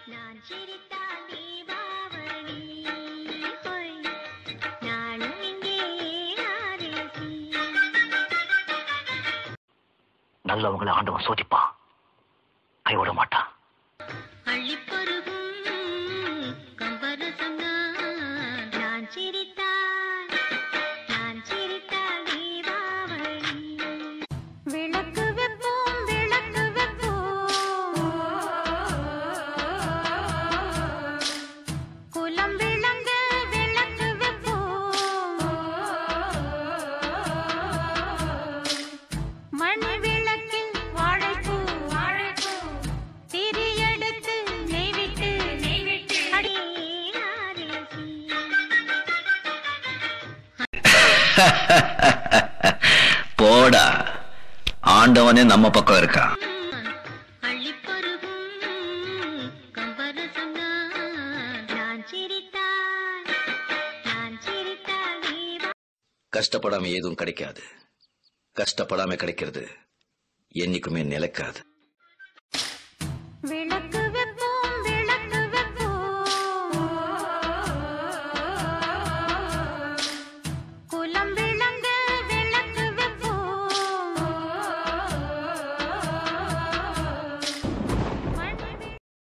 நல்லவங்களை ஆண்டவன் சோதிப்பான், கைவிட மாட்டான். போடா, ஆண்டவனே நம்ம பக்கம் இருக்கான். கஷ்டப்படாம எதுவும் கிடைக்காது, கஷ்டப்படாம கிடைக்கிறது என்னைக்குமே நிலைக்காது.